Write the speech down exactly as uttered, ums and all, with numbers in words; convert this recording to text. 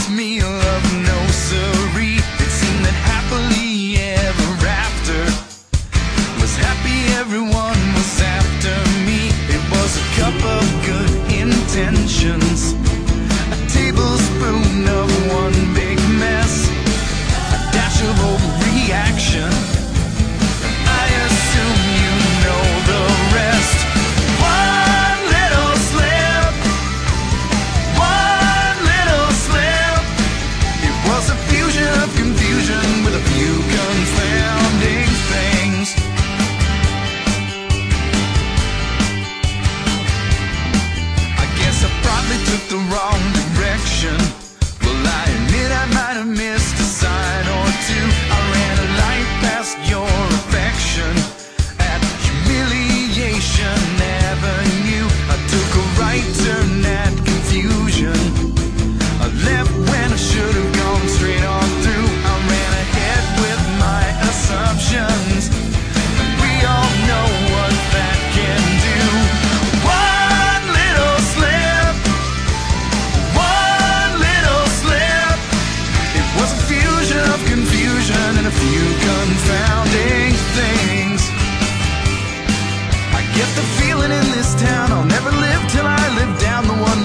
promised me a love, no siree. It seemed that happily ever after was happy, everyone was after me. It was a cup of good intentions, a tablespoon of one big mess, a dash of overreaction. I assume you know the rest. One little slip, one little slip. It was a fusion of confusion with a few confounding things. I guess I probably took the wrong direction. Well, I admit I might have missed a sign or two. I ran a light past your affection at Humiliation Avenue. I took a right turn at confusion. I left when I should have gone straight on through. I ran ahead with my assumptions, and we all know what that can do. One little slip, one little slip. It was a fusion of confusion and a few confounding things. I get the feeling in this town I'll never live till I live down the one